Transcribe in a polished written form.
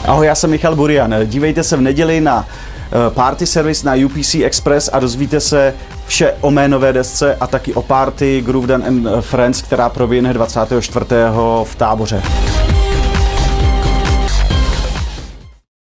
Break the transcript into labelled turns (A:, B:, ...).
A: Ahoj, já jsem Michal Burian. Dívejte se v neděli na Party Service na UPC Express a dozvíte se vše o mé nové desce a taky o party Groove Dan and Friends, která proběhne 24. v Táboře.